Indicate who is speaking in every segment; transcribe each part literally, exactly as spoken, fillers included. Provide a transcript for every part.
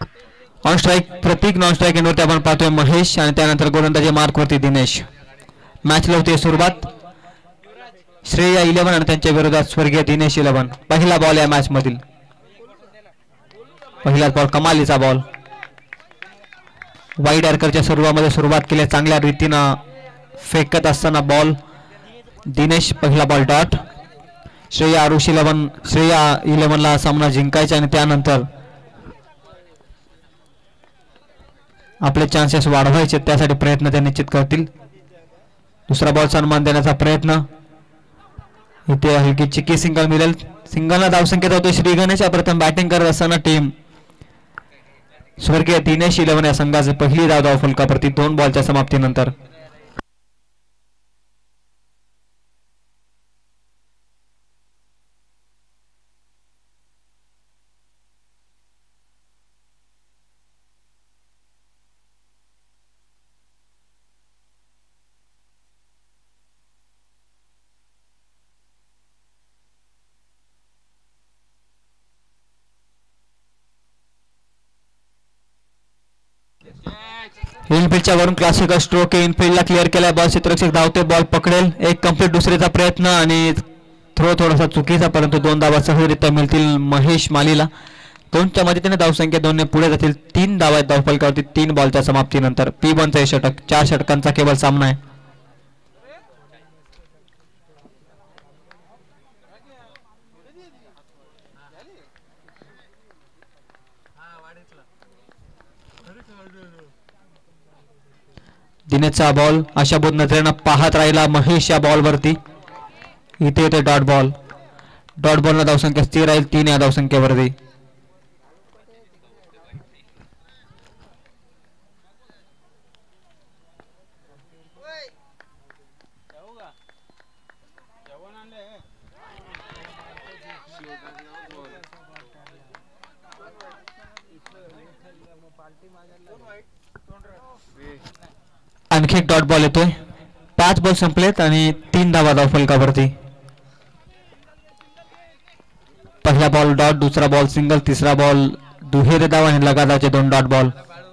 Speaker 1: On strike Prateek, non strike एंडवरती आपण पाहतोय महेश आणि त्यानंतर गोलंदाजी मार्कवरती दिनेश. मॅचला होते सुरुवात. श्रेया इलेव्हन आणि त्यांच्या विरोधात स्वर्गीय दिनेश इलेव्हन. पहिला बॉल या मॅच मधील पहिला बॉल कमालीचा बॉल. वाईड आर्करच्या सुरुवातीमध्ये सुरुवात केली चांगल्या रीतीनं फेकत असताना बॉल दिनेश. पहिला ball dot. Shreya Aarush eleven Shreya इलेव्हनला सामना जिंकायचा आणि त्यानंतर आपले चान्सेस वाढवायचे त्यासाठी प्रयत्न ते निश्चित करतील. दुसरा बॉल सन्मान देण्याचा प्रयत्न. इथे हलकी चिक्की सिंगल मिळेल. सिंगलला धावसंख्येत होते श्री गणेश. प्रथम बॅटिंग करत असताना टीम स्वर्गीय दिनेश इलेव्हन या संघाचे पहिली धाव धाव फलकावरती दोन बॉलच्या समाप्तीनंतर. इनफिल्डच्या वरून क्लासिकल स्ट्रोक इनफिल्डला क्लिअर केलाय. बॉल क्षेत्ररक्षक धावते. बॉल पकडेल. एक कंप्लीट दुसरीचा प्रयत्न आणि थ्रो थोडासा चुकीचा परंतु दोन धावा सहजरित्या मिळतील महेश मालीला. दोनच्या मदतीने धावसंख्या दोनने पुढे जातील. तीन धावा आहेत धावफलकावरती तीन बॉलच्या समाप्तीनंतर. पी बनचा हे षटक. चार षटकांचा केवळ सामना आहे. दिनेशचा बॉल आशाबोध नजरेनं पाहत राहिला महेश या बॉलवरती. इथे येते डॉट बॉल. डॉट बॉलला धावसंख्या स्थिर राहील तीन या धावसंख्येवरती. आणखी एक डॉट बॉल येतोय. पाच बॉल संपलेत आणि तीन धावा धाव फलकावरती. पहिला बॉल डॉट. दुसरा बॉल सिंगल. तिसरा बॉल दुहेरी धाव आणि लगातारचे दोन डॉट बॉल.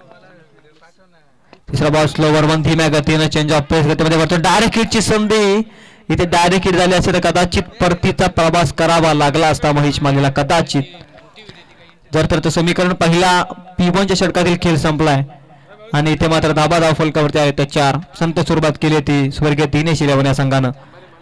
Speaker 1: तिसरा बॉल स्लोवर वन धीम्या गतीने चेंज ऑफ पेस गतीमध्ये करतो. डायरेक्ट हिटची संधी. इथे डायरेक्ट हिट झाली असेल तर कदाचित परतीचा प्रवास करावा लागला असता महेश मालीला कदाचित. जर तर समीकरण पहिला पी वनच्या षटकातील खेळ संपलाय आणि इथे मात्र धाबा धाव फलकावरती आहे तर चार. संत सुरुवात केली ती स्वर्गीय दिनेश इलेव्हन या संघानं.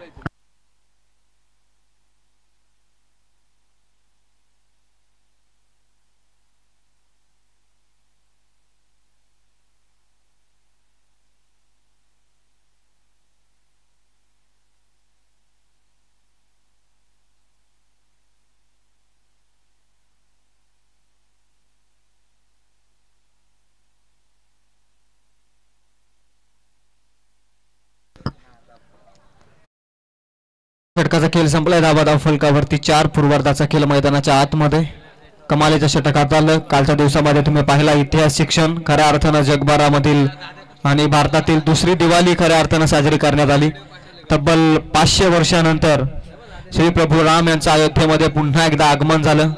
Speaker 1: षटकाचा खेळ संपलाय. धाबा धाव फलकावरती चार. पूर्वार्धाचा खेळ मैदानाच्या आतमध्ये. कमालीचं षटक हाताळलं. कालच्या दिवसामध्ये तुम्ही पाहिला इतिहास शिक्षण खऱ्या अर्थानं जगभरामधील आणि भारतातील दुसरी दिवाळी खऱ्या अर्थानं साजरी करण्यात आली. तब्बल पाचशे वर्षानंतर श्री प्रभू राम यांचं अयोध्येमध्ये पुन्हा एकदा आगमन झालं.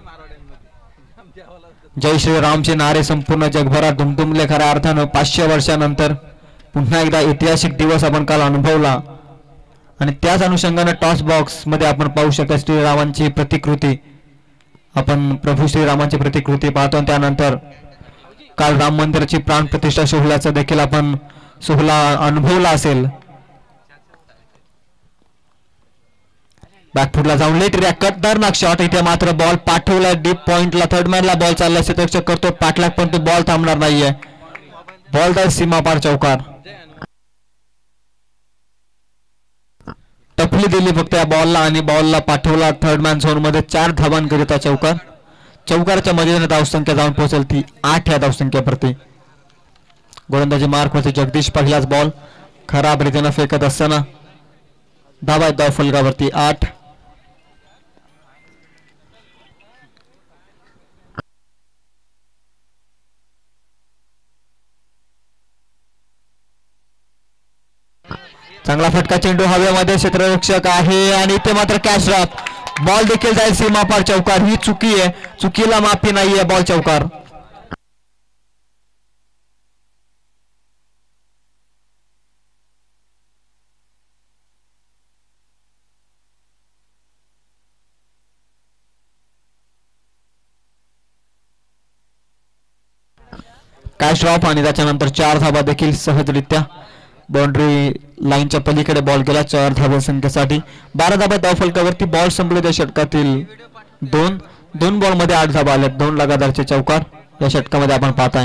Speaker 1: जय श्री रामचे नारे संपूर्ण जगभरात दुमदुमले. खऱ्या अर्थानं पाचशे वर्षानंतर पुन्हा एकदा ऐतिहासिक दिवस आपण काल अनुभवला आणि त्याच अनुषंगाने टॉस बॉक्स मध्ये आपण पाहू शकता श्रीरामांची प्रतिकृती. आपण प्रभू श्रीरामांची प्रतिकृती पाहतो. त्यानंतर काल राम मंदिराची प्राण प्रतिष्ठा सोहळ्याचा देखील आपण सोहळा अनुभवला असेल. बॅकफुटला जाऊन लेट रिया खतरनाक शॉट. इथे मात्र बॉल पाठवला डीप पॉइंटला. थर्ड मॅनला बॉल चालला. क्षेत्ररक्षक करतो पाठलाग पण तो बॉल थांबणार नाहीये. बॉल जाईल सीमापार चौकार. टपली दिली फक्त या बॉलला आणि बॉलला पाठवला थर्ड मॅन झोन मध्ये. चार धावांकरिता चौकार. चौकाराच्या मदतीने धावसंख्या जाऊन पोहोचेल ती आठ या धावसंख्येवरती. गोलंदाजी मार्कवरती जगदीश. पहिलाच बॉल खराब रीतीने फेकत असताना धावा धाव फलकावरती आठ. चांगला फटका चेंडू हवेमध्ये. क्षेत्ररक्षक आहे आणि ते मात्र कॅच ड्रॉप. बॉल देखील जाईल सीमापार चौकार. ही चुकी आहे. चुकीला माफी नाहीये. बॉल चौकार. कॅश ड्रॉप आणि त्याच्यानंतर चार धाबा देखील सहजरित्या बाउंड्री लाईनच्या पलीकडे बॉल गेला चार धाब्या संख्येसाठी. बारा धाबा धावफलकावरती बॉल संपले त्या षटकातील दोन दोन बॉल मध्ये आठ धाबा आल्या. दोन लगातारचे चौकार या षटकामध्ये आपण पाहताय.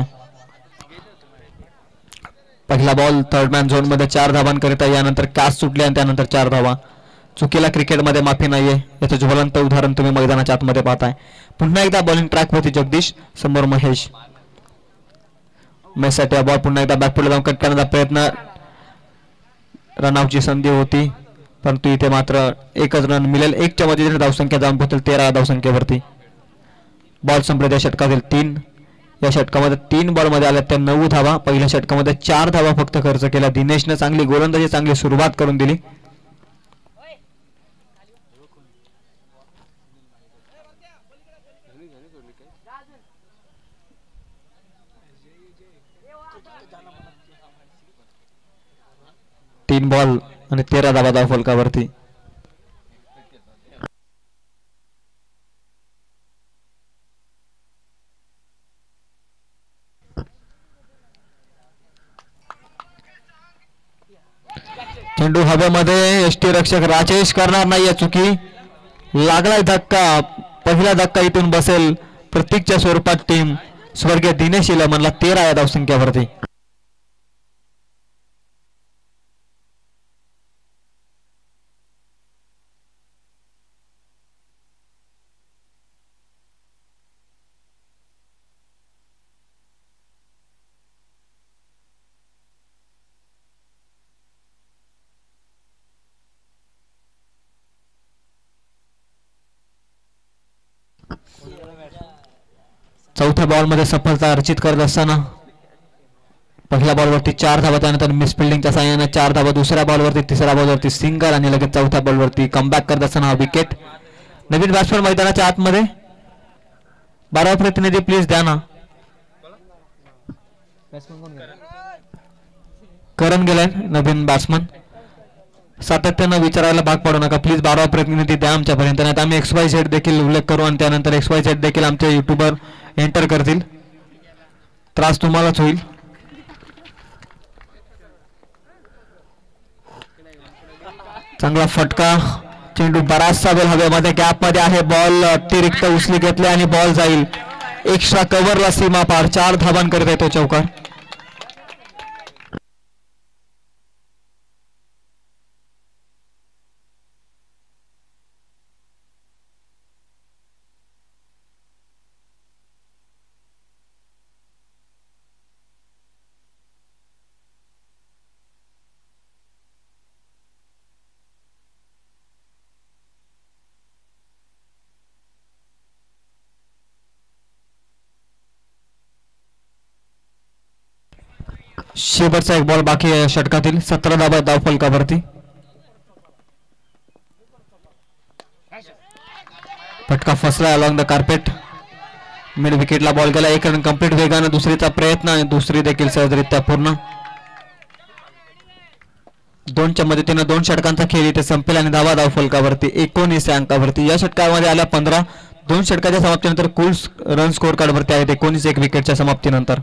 Speaker 1: पहिला बॉल थर्ड मॅन झोन मध्ये चार धाबांकरिता, यानंतर कॅच सुटली आणि त्यानंतर चार धावा. चुकीला क्रिकेटमध्ये माफी नाहीये याचं ज्वलंत उदाहरण तुम्ही मैदानाच्या आतमध्ये पाहताय. पुन्हा एकदा बॉलिंग ट्रॅक होती जगदीश, समोर महेश. महेशसाठी बॉल पुन्हा एकदा बॅकफुटला जाऊन कट करण्याचा प्रयत्न, रनआउटची संधी होती परंतु इथे मात्र एकच रन मिळेल. एकच्या मदतीने धावसंख्या जाऊन पोहोचेल तेरा धावसंख्येवरती. बॉल संपले त्या षटकातील तीन. या षटकामध्ये तीन बॉल मध्ये आल्या त्या नऊ धावा. पहिल्या षटकामध्ये चार धावा फक्त खर्च केल्या. दिनेशने चांगली गोलंदाजी चांगली सुरुवात करून दिली. तीन बॉल आणि तेरा धावा धाव फलकावरती. चेंडू हवेमध्ये, यष्टी रक्षक राजेश करणार नाहीये चुकी. लागलाय धक्का, पहिला धक्का इथून बसेल प्रतीकच्या स्वरूपात टीम स्वर्गीय दिनेश इलेव्हनला तेरा या धावसंख्येवरती. चौथ्या बॉल मध्ये सफलता अर्जित करत असताना पहिल्या बॉलवरती चार धावा, त्यानंतर मिस फिल्डिंगच्या साहाय्याने चार धावा. दुसऱ्या बॉलवरती, तिसऱ्या बॉलवरती सिंगल आणि लगेच चौथ्या बॉलवरती कमबॅक करत असताना विकेट. नवीन बॅट्समन मैदानाच्या आतमध्ये. बारा प्रतिनिधी प्लीज द्या ना. करण गेलाय नवीन बॅट्समन. सातत्यानं विचारायला भाग पाडू नका प्लीज. बारा प्रतिनिधी द्या आमच्यापर्यंत, नाही तर आम्ही एक्स वाय झेड देखील उल्लेख करू आणि त्यानंतर एक्स वाय झेड देखील आमच्या युट्यूबवर एंटर करतील. त्रास तुम्हालाच होईल. चांगला फटका, चेंडू बराचसा वेळ हवेमध्ये, गॅप मध्ये आहे. बॉल अतिरिक्त उचली घेतले आणि बॉल जाईल एक्स्ट्रा कव्हरला सीमा पार. चार धावांकरिता येतो चौकार. शेवटचा एक बॉल बाकी आहे षटकातील. सतरा धावा धाव फलकावरती. फटका फसला अलॉंग द कार्पेट. मिड विकेटला बॉल गेला. एक रन कंप्लीट. वेगाने दुसरीचा प्रयत्न आणि दुसरी देखील सहजरित्या पूर्ण. दोनच्या मदतीने दोन षटकांचा खेळ इथे संपेल आणि धावा धाव फलकावरती एकोणीस या अंकावरती. या षटकामध्ये आल्या पंधरा. दोन षटकाच्या समाप्तीनंतर कुल रन स्कोर कार्ड वरती आहेत एकोणीस एक विकेटच्या समाप्तीनंतर.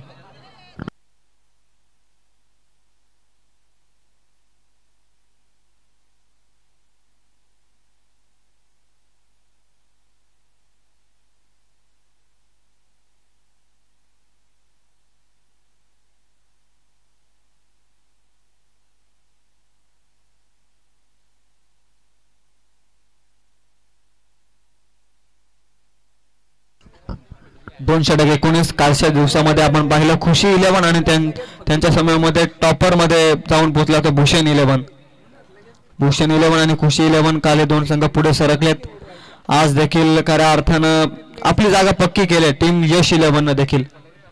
Speaker 1: दोन षटक एकोणीस. कालच्या दिवसामध्ये आपण पाहिलं खुशी इलेव्हन आणि त्यांच्या समयामध्ये टॉपर मध्ये जाऊन पोहोचला तो भूषण इलेव्हन. भूषण इलेव्हन आणि खुशी इलेव्हन काल हे दोन संघ पुढे सरकलेत. आज देखील खऱ्या अर्थानं आपली जागा पक्की केली टीम यश इलेव्हन देखील.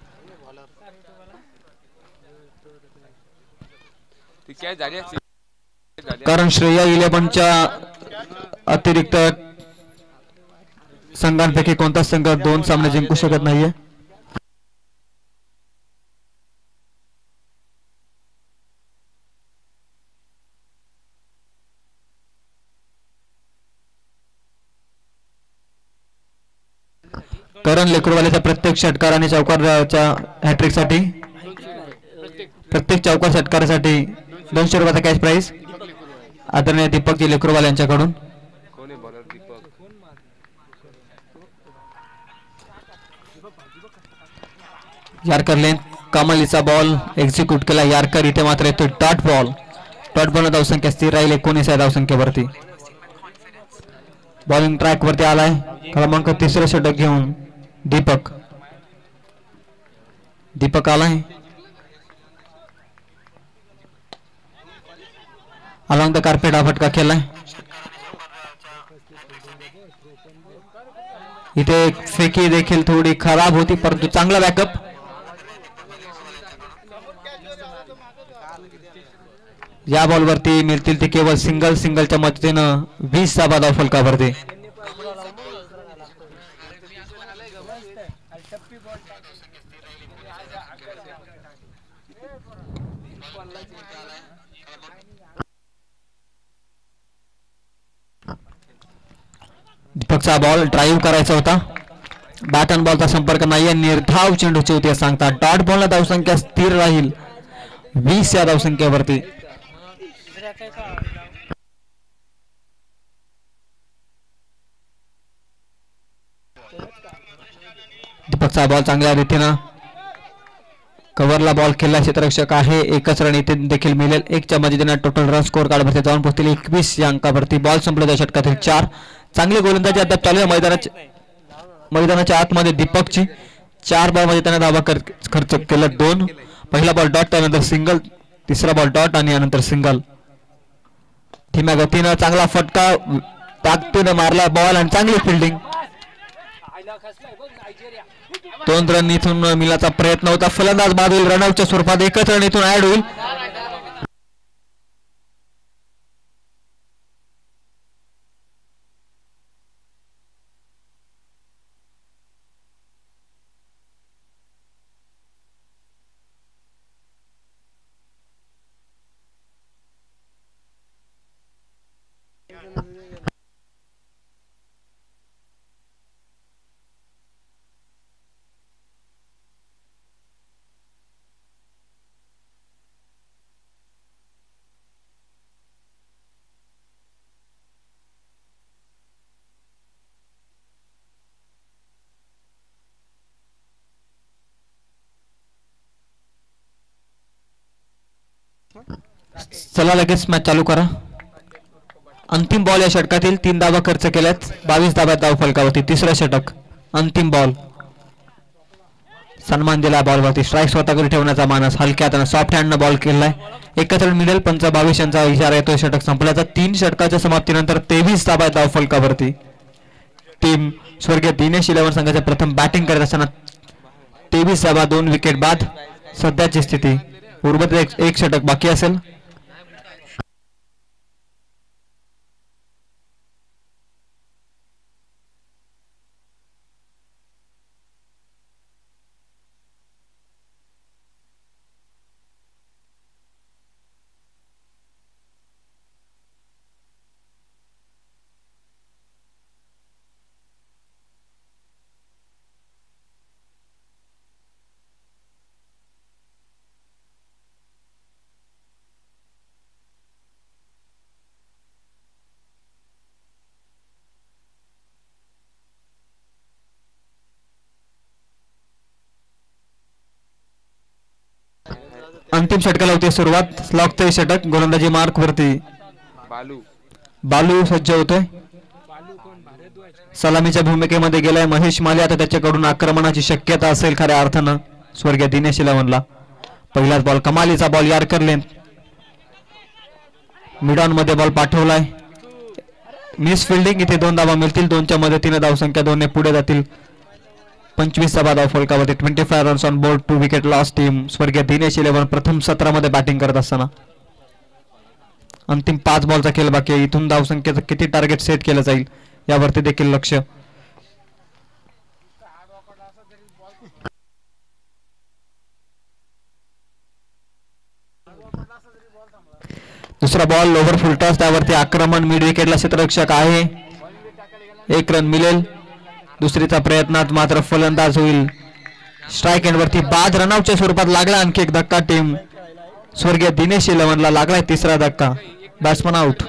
Speaker 1: कारण श्रेया इलेव्हनच्या अतिरिक्त संघांपैकी कोणताच संघ दोन सामने जिंकू शकत नाहीये. करण लेकरवाल्याच्या प्रत्येक षटकार आणि चौकारच्या हॅट्रिक साठी प्रत्येक चौका षटकारासाठी दोनशे रुपयाचा कॅश प्राइज आदरणीय दीपकजी लेकरवाल यांच्याकडून. यारकर लेन कमालीचा बॉल एक्झिक्यूट केला. यारकर इथे मात्र येतो डॉट बॉल. डॉट बॉल धावसंख्या स्थिर राहील एकोणीस या धावसंख्येवरती. बॉलिंग ट्रॅक वरती आलाय क्रमांक तिसरं षटक घेऊन दीपक. दीपक आलाय अलॉंग द कार्पेट हा फटका केलाय. इथे फेकी देखील थोडी खराब होती परंतु चांगला बॅकअप. या बॉलवरती मिळतील ते केवळ सिंगल. सिंगलच्या मदतीनं वीस धावा धाव फलकावरती. दीपकचा बॉल ड्राईव्ह करायचा होता. बॅट अँड बॉलचा संपर्क नाहीये. निर्धाव चेंडूची होती सांगता. डॉट बॉलला धावसंख्या स्थिर राहील वीस या धावसंख्येवरती. दीपकचा बॉल चांगल्या रीतीनं कव्हरला बॉल खेळला. क्षेत्ररक्षक आहे. एकच रन इथे देखील मिळेल. एकच्या मदतीने टोटल रन स्कोर कार्डवरती जाऊन पोहोचतील एकवीस या अंकावरती. बॉल संपल्याच्या षटकातील चार. चांगली गोलंदाजी अद्याप चालू आहे मैदानाच्या मैदानाच्या आतमध्ये. दीपकची चार बॉल मध्ये त्याने धावा खर्च केला दोन. पहिला बॉल डॉट त्यानंतर सिंगल. तिसरा बॉल डॉट आणि यानंतर सिंगल. धीम्या गतीनं चांगला फटका ताकदीनं मारला बॉल आणि चांगली फिल्डिंग. दोन रन इथून मिळाचा प्रयत्न होता. फलंदाज बाद होईल रनआउटच्या स्वरूपात. एकच रन इथून ऍड होईल. चला लगेच मॅच चालू करा. अंतिम बॉल या षटकातील तीन धावा खर्च केल्यात. बावीस धाव्यात धाव फलकावरती. तिसरं षटक अंतिम बॉल. सन्मान दिला बॉलवरती. स्ट्राईक स्वतःकडे ठेवण्याचा मानस. हलक्यात सॉफ्ट हँडनं बॉल केलाय. एकच रन मिळेल. पंच बावीस यांचा इशारा येतोय षटक संपल्याचा. तीन षटकाच्या समाप्तीनंतर तेवीस धाव्यात धाव फलकावरती. टीम स्वर्गीय दिनेश इलेव्हन संघाचे प्रथम बॅटिंग करत असताना तेवीस धावा दोन विकेट बाद सध्याची स्थिती. उर्वरित एक षटक बाकी असेल. अंतिम षटकाला होती सुरुवात. स्लॉगचं षटक. गोलंदाजी मार्क वरती बालू बालू सज्ज होतोय. सलामीच्या भूमिकेमध्ये गेलाय महेश माले. आता त्याच्याकडून आक्रमणाची शक्यता असेल खऱ्या अर्थानं स्वर्गीय दिनेश इलेव्हनला. पहिलाच बॉल कमालीचा बॉल. यारकर लेन मिडॉन मध्ये बॉल पाठवलाय. Miss fielding. इथे दोन धावा मिळतील. दोनच्या मदतीने धावसंख्या दोन ने पुढे जातील. पंचवीस धावा धाव फलकावरती. Twenty five runs on board. Two wicket loss. Team स्वर्गीय दिनेश इलेव्हन प्रथम सत्रामध्ये बॅटिंग करत असताना. अंतिम पाच बॉलचा खेळ बाकी आहे. इथून धावसंख्येचं किती टार्गेट सेट केलं जाईल यावरती देखील लक्ष. दुसरा बॉल ओव्हर फुल टॉस. त्यावरती आक्रमण. मिड विकेटला क्षेत्ररक्षक आहे. एक रन मिळेल. दुसरीचा प्रयत्नात मात्र फलंदाज होईल. स्ट्राईक एंड वरती बाद. रनआउटच्या स्वरूपात लागला आणखी एक धक्का. टीम स्वर्गीय दिनेश इलेव्हनला लागलाय तिसरा धक्का. Batsman out.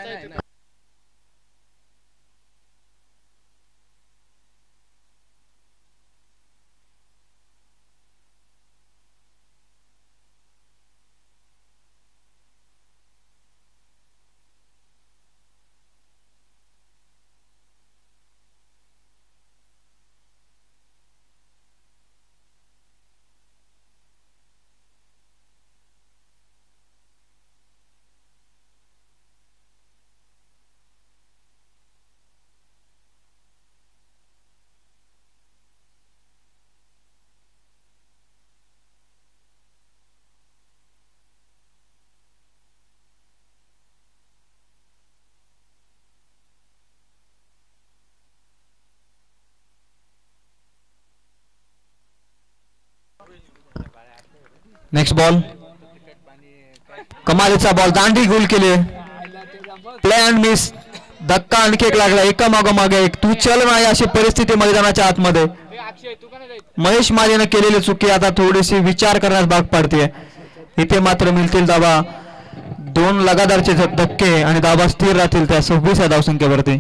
Speaker 1: Next ball. कमालीचा बॉल दांडी गोल केली. Play and miss. धक्का आणखी एक लागला. एका मागोमागे एक. तू चल नाही अशी परिस्थिती मैदानाच्या आतमध्ये. महेश मालीने केलेली चुकी आता थोडीशी विचार करण्यास भाग पाडते. इथे मात्र मिळतील धावा. दोन लगातारचे धक्के आणि धावा स्थिर राहतील त्या सव्वीस या धावसंख्येवरती.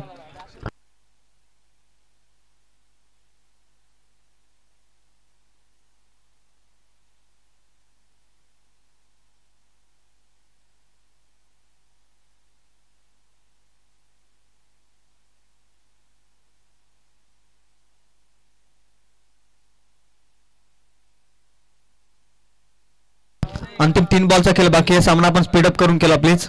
Speaker 1: अंतिम तीन बॉलचा खेळ बाकी आहे. सामना आपण स्पीडअप करून केला प्लीज.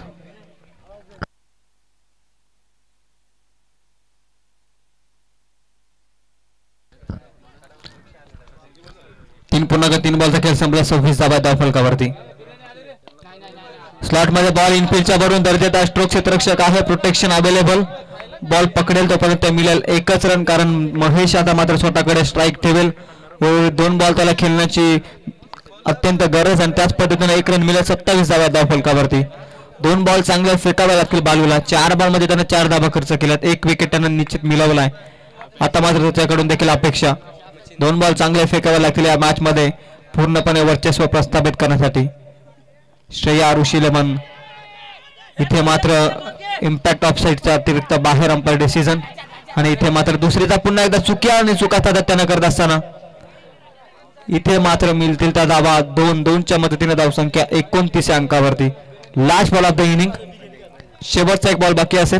Speaker 1: तीन पुन्हा तीन बॉलचा खेळ संपला. सव्वीस धावा धाव फलकावरती. स्लॉट मध्ये बॉल इनफिल्डच्या भरून दर्जेदार स्ट्रोक क्षेत्ररक्षक आहे. Protection available. बॉल पकडेल तोपर्यंत मिळेल एकच रन, कारण महेश आता मात्र स्वतःकडे स्ट्राईक ठेवेल. दोन बॉल त्याला खेळण्याची अत्यंत गरज आणि त्याच पद्धतीने एक रन मिळेल. सत्तावीस धावा धाव फलकावरती. दोन बॉल चांगले फेकावे लागतील बालूला. चार बॉल मध्ये त्यानं चार धावा खर्च केल्यात. एक विकेट त्यानं निश्चित मिळवलाय. आता मात्र त्याच्याकडून देखील अपेक्षा दोन बॉल चांगले फेकावे लागतील या मॅच मध्ये पूर्णपणे वर्चस्व प्रस्थापित करण्यासाठी. श्रेया आरुषी लेमन इथे मात्र इम्पॅक्ट ऑफ साईडच्या अतिरिक्त बाहेर अंपायर डिसिजन. आणि इथे मात्र दुसरीचा पुन्हा एकदा चुक्या आणि चुका सातत्यानं करत असताना इथे मात्र मिळतील त्या धावा. दोन दोनच्या मदतीने धावसंख्या एकोणतीस या अंकावरती. Last ball of the inning. शेवटचा एक बॉल बाकी असेल.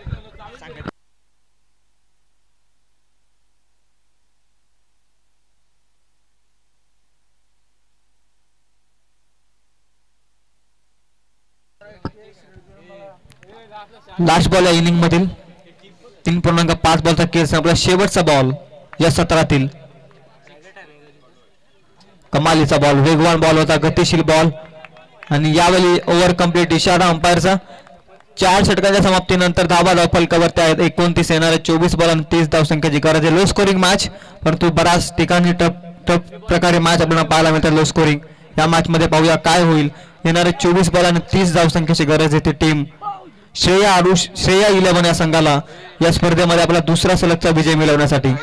Speaker 1: लास्ट बॉल या इनिंग मधील तीन पूर्णांक पाच बॉलचा खेळ संपला. शेवटचा बॉल या सत्रातील. कमालीचा बॉल. वेगवान बॉल होता. गतिशील बॉल. आणि यावेळी ओव्हर कंप्लीट इशारा अंपायरचा. चार षटकांच्या समाप्तीनंतर धावा धाव फलकावरती आहेत. एकोणतीस येणारे चोवीस बॉल आणि तीस धावसंख्येची गरज आहे. लो स्कोरिंग मॅच, परंतु बऱ्याच ठिकाणी टफ टफ प्रकारे मॅच आपल्याला पाहायला मिळतात. लो स्कोरिंग या मॅच मध्ये पाहूया काय होईल. येणारे चोवीस बॉल आणि तीस धावसंख्येची गरज आहे. ती टीम श्रेया आरुष श्रेया इलेव्हन या संघाला या स्पर्धेमध्ये आपला दुसरा सलगचा विजय मिळवण्यासाठी.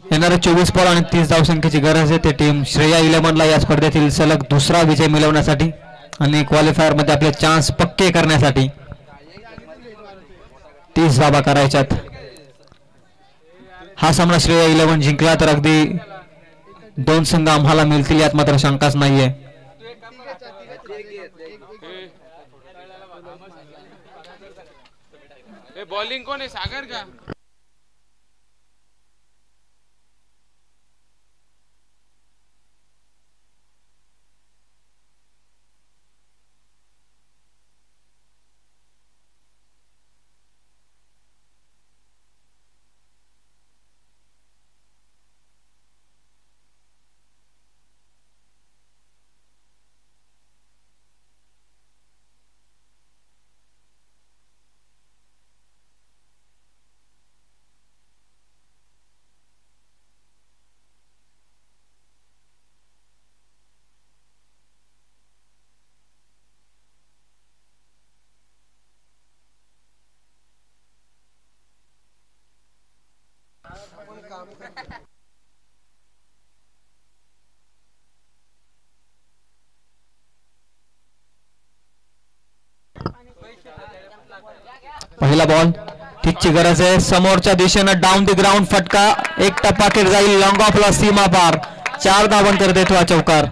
Speaker 1: येणारे चोवीस बॉल आणि तीस धावसंख्येची गरज आहे ते टीम श्रेया इलेव्हनला या स्पर्धेतील सलग दुसरा विजय मिळवण्यासाठी आणि क्वालिफायर मध्ये आपले चान्स पक्के करण्यासाठी. तीस धावा करायच्यात. हा सामना श्रेया इलेव्हन जिंकला तर अगदी दोन संघ आम्हाला मिळतील यात मात्र शंकाच नाहीये.
Speaker 2: बॉलिंग कोण आहे सागर का?
Speaker 1: पहिला बॉल तिची गरज आहे. समोरच्या दिशेनं डाऊन द ग्राउंड फटका. एक टप्पाकेट जाईल लॉंग ऑफला सीमा पार. चार धावांकर देतो हा चौकार.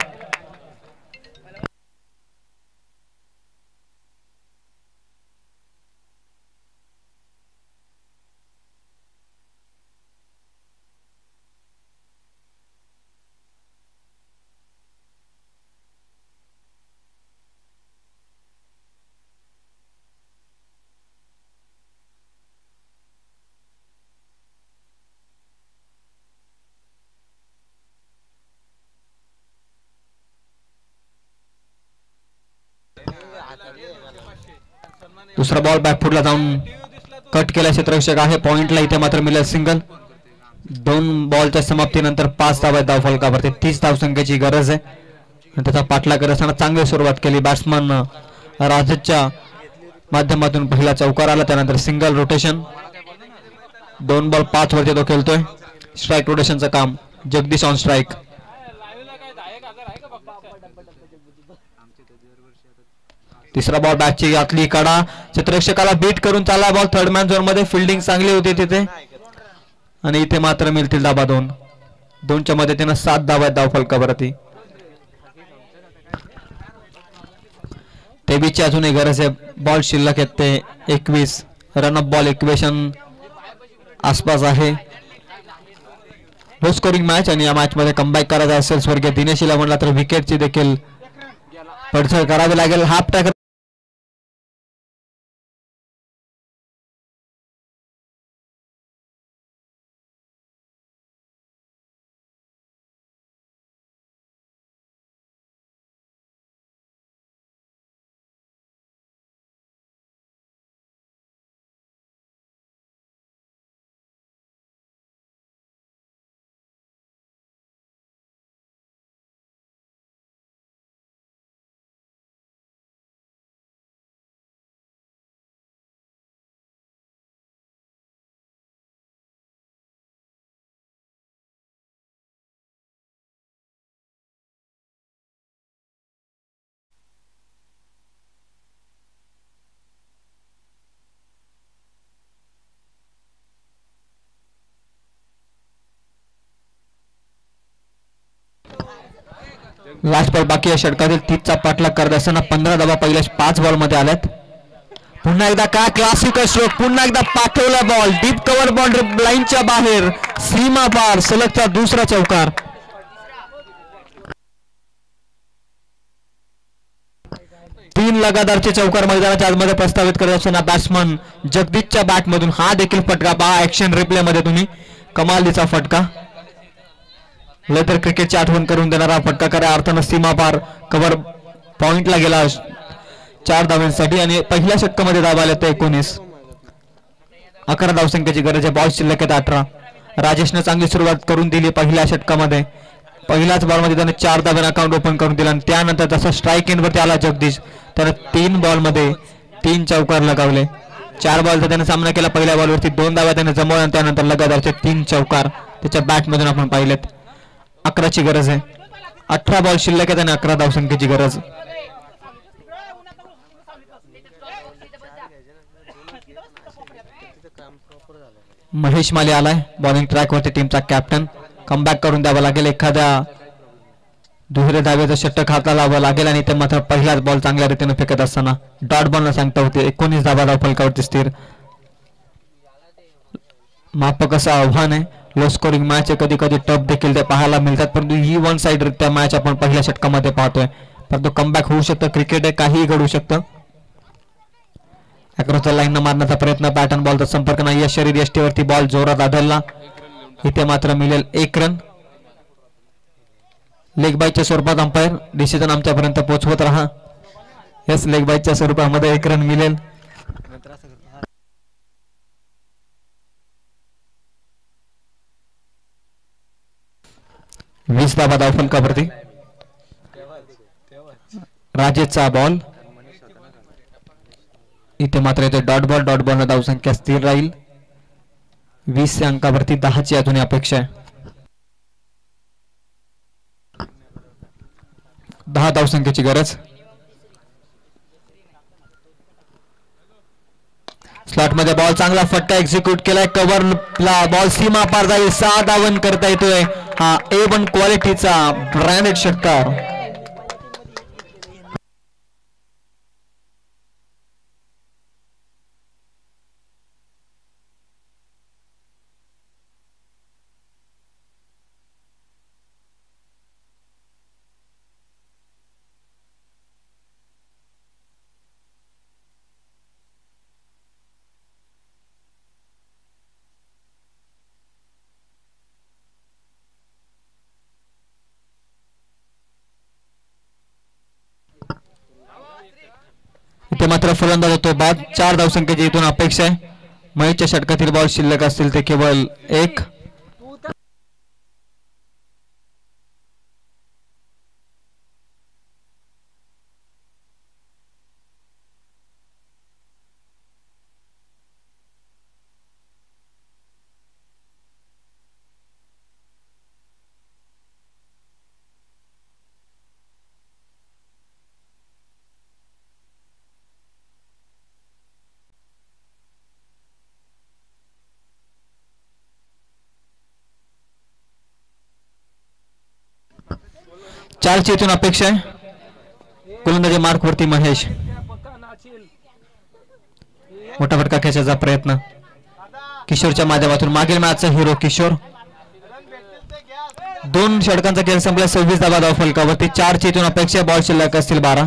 Speaker 1: दुसरा बॉल बॅकफुटला जाऊन कट केला क्षेत्ररक्षक आहे. पॉइंटला इथे मात्र मिळेल सिंगल. दोन बॉलच्या समाप्तीनंतर पाच धावा धाव फलकावरती. तीस धावसंख्येची गरज आहे. त्याचा पाठलाग करत असताना चांगली सुरुवात केली बॅट्समन राजच्या माध्यमातून. पहिला चौकार आला त्यानंतर सिंगल रोटेशन. दोन बॉल पाच वरती तो खेळतोय. स्ट्राईक रोटेशनचं काम. Jagdish on strike. तिसरा बॉल बॅटची आतली कडा. क्षेत्ररक्षकाला बीट करून चालला बॉल थर्ड मॅन झोन मध्ये. फिल्डिंग चांगली होती तिथे आणि इथे मात्र मिळतील धाबा दोन. दोनच्या मदतीनं सात धावा आहेत धाव फलकावरती. तेवीसची अजूनही गरज आहे. बॉल शिल्लक आहेत ते एकवीस. रनअप बॉल इक्वेशन आसपास आहे. लो स्कोरिंग मॅच आणि या मॅच मध्ये कमबॅक करायचा असेल स्वर्गीय दिनेशीला म्हणला तर विकेटची देखील पडझड करावी लागेल. हाफ टॅकल लास्ट बॉल बाकी आहे षटकातील. तीसचा पाठलाग करत असताना पंधरा धावा पहिल्या पाच बॉल मध्ये आल्यात. पुन्हा एकदा काय क्लासिकल स्ट्रोक. पुन्हा एकदा पाठवला बॉल डीप कव्हर बाउंड्री लाईनच्या बाहेर. सीमा पार. सलगचा दुसरा चौकार. तीन लगातारचे चौकार मैदानाच्या आतमध्ये प्रस्तावित करत असताना बॅट्समन जगदीशच्या बॅट मधून हा देखील फटका पहा ऍक्शन रिप्ले मध्ये तुम्ही. कमालीचा फटका. लेदर क्रिकेटची आठवण करून देणारा फटका. खऱ्या अर्थानं सीमा पार. कव्हर पॉइंटला गेला चार धावांसाठी आणि पहिल्या षटकामध्ये धावा आल्या ते एकोणीस. अकरा धावसंख्येची गरज आहे. बॉल शिल्लक आहेत अठरा. राजेशने चांगली सुरुवात करून दिली पहिल्या षटकामध्ये. पहिल्याच बॉल मध्ये त्याने चार धाव्याने अकाउंट ओपन करून दिला आणि त्यानंतर जसा स्ट्राईक इन वरती आला जगदीश त्याने तीन बॉल मध्ये तीन चौकार लगावले. चार बॉलचा त्याने सामना केला. पहिल्या बॉलवरती दोन धावा त्याने जमवल्या आणि त्यानंतर लगातारचे तीन चौकार. त्याच्या बॅटमधून आपण पाहिलेत. अकराची गरज आहे. अठरा बॉल शिल्लक आहेत आणि अकरा धावसंख्येची गरज. महेश माली आलाय बॉलिंग ट्रॅक वरती, टीमचा कॅप्टन. कमबॅक करून द्यावा लागेल, एखाद्या दुसऱ्या धावेचा षटक हाताला लावावं लागेल आणि ते मात्र पहिलाच बॉल चांगल्या रीतीने फेकत असताना डॉट बॉलला सांगता होते. एकोणीस धावा धाव फलकावरती स्थिर. मापक असं आव्हान आहे. लो स्कोरिंग मॅच कधी कधी टफ देखील ते पाहायला मिळतात, परंतु ही वन साइड रित्या मॅच आपण पहिल्या षटकामध्ये पाहतोय. परंतु कमबॅक होऊ शकतं. क्रिकेट आहे, काहीही घडू शकतं. अक्रॉसच्या लाईन मारण्याचा प्रयत्न, पॅटर्न बॉलचा संपर्क नाही. या शरीर यष्टीवरती बॉल जोरात आदळला. इथे मात्र मिळेल एक रन. लेग बाईच्या स्वरूपात अंपायर डिसिजन आमच्यापर्यंत पोहोचवत राहा. यस, लेग बाईच्या स्वरूपामध्ये एक रन मिळेल. वीस धावा धाव फलकावरती. राजेशचा बॉल. इथे मात्र येते डॉट बॉल. डॉट बॉल धावसंख्या स्थिर राहील. वीस अंकावरती दहाची अजून अपेक्षा आहे. दहा धावसंख्येची गरज. स्लॉट मध्ये बॉल चांगला फटका एक्झिक्यूट केलाय. कव्हरला बॉल सीमा पार जाईल. सहा धावन करता येतोय. हा ए वन क्वालिटीचा ब्रँडेड षटकार. इथे मात्र फलंदाज होतो बाद. चार धावसंख्येची इथून अपेक्षा आहे. महेशच्या षटकातील बॉल शिल्लक असतील ते केवळ एक. चारची इथून अपेक्षा आहे. गोलंदाजी मार्क वरती महेश. मोठा फटका खेचायचा प्रयत्न किशोरच्या माध्यमातून. मागील मॅचचा हिरो किशोर. दोन षटकांचा खेळ संपला. सव्वीस धावा धाव फलकावरती. चारची इथून अपेक्षा. बॉल शिल्लक असतील बारा.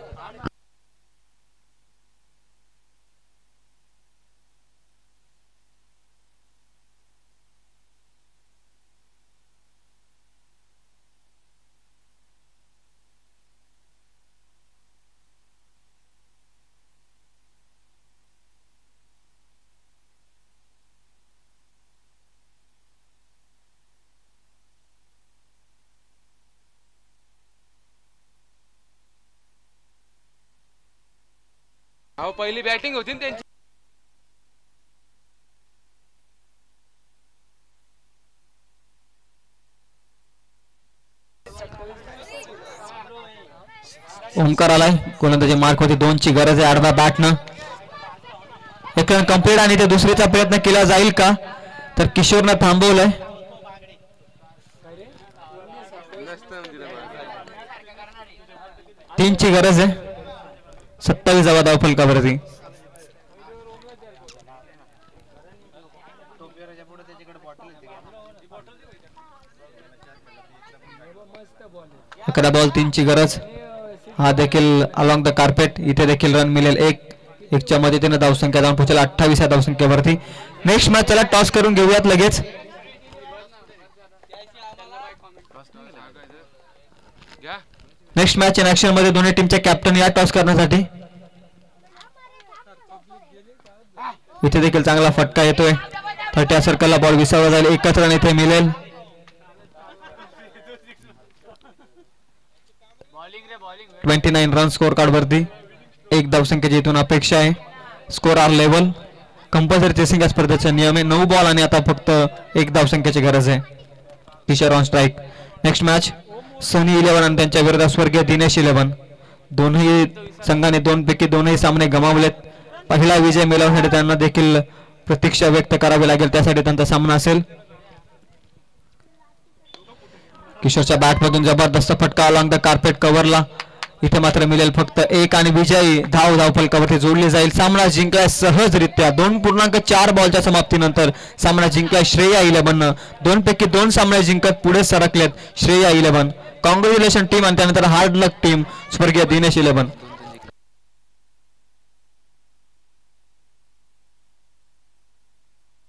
Speaker 2: अहो पहिली बॅटिंग होती ना त्यांची.
Speaker 1: ओमकार आलाय. गोलंदाजी मार्क होती. दोनची गरज आहे. अर्धा बॅटनं एक रन कंप्लीट आणि ते दुसरीचा प्रयत्न केला जाईल का, तर किशोरनं थांबवलंय. तीनची गरज आहे. सत्तावीस धावा धाव फलकावरती. अकरा बॉल तीनची गरज. हा देखील अलॉंग द कार्पेट. इथे देखील रन मिळेल एक. एकच्या मदतीने धावसंख्या जाऊन पोहोचेल अठ्ठावीस या धावसंख्येवरती. नेक्स्ट मॅच चला टॉस करून घेऊयात लगेच. नेक्स्ट मॅच इन ऍक्शन मध्ये दोन्ही टीमचे कॅप्टन या टॉस करण्यासाठी. इथे देखील चांगला फटका येतोय. थर्टी सर्कलला बॉल विसावला जाईल. एकच रन इथे मिळेल. Twenty nine run score card वरती. एक धावसंख्येची इथून अपेक्षा आहे. Score are level. Compulsory chasing या स्पर्धेचा नियम आहे. नऊ बॉल आणि आता फक्त एक धावसंख्येची गरज आहे. Kishore on strike. Next match Sony eleven आणि त्यांच्या विरोधात स्वर्गीय दिनेश इलेव्हन. दोनही संघाने दोन पैकी दोनही सामने गमावलेत. पहिला विजय मिळवण्यासाठी त्यांना देखील प्रतीक्षा व्यक्त करावी लागेल, त्यासाठी त्यांचा सामना असेल. किशोरच्या बॅटमधून जबरदस्त फटका अलॉंग द कार्पेट कव्हरला. इथे मात्र मिळेल फक्त एक आणि विजयी धाव धावफलकावरती जोडली जाईल. सामना जिंकलाय सहजरित्या. दोन पूर्णांक चार बॉलच्या समाप्तीनंतर सामना जिंकलाय श्रेया इलेव्हननं. दोन पैकी दोन सामने जिंकत पुढे सरकलेत श्रेया इलेव्हन. कॉंग्रॅच्युलेशन टीम आणि त्यानंतर हार्ड लक टीम स्वर्गीय दिनेश इलेव्हन.